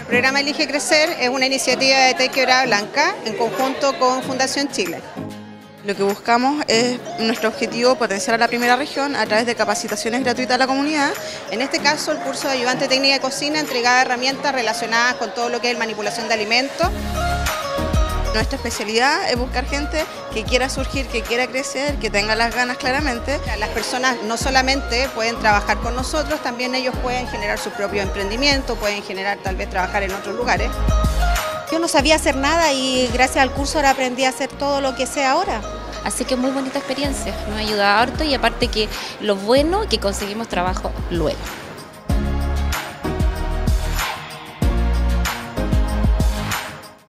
programa Elige Crecer es una iniciativa de TEC Quebrada Blanca en conjunto con Fundación Chile. Lo que buscamos es nuestro objetivo potenciar a la primera región a través de capacitaciones gratuitas a la comunidad. En este caso, el curso de ayudante técnica de cocina entregaba herramientas relacionadas con todo lo que es manipulación de alimentos. Nuestra especialidad es buscar gente que quiera surgir, que quiera crecer, que tenga las ganas claramente. Las personas no solamente pueden trabajar con nosotros, también ellos pueden generar su propio emprendimiento, pueden generar tal vez trabajar en otros lugares. Yo no sabía hacer nada y gracias al curso ahora aprendí a hacer todo lo que sé ahora. Así que muy bonita experiencia, nos ha ayudado harto y aparte que lo bueno que conseguimos trabajo luego.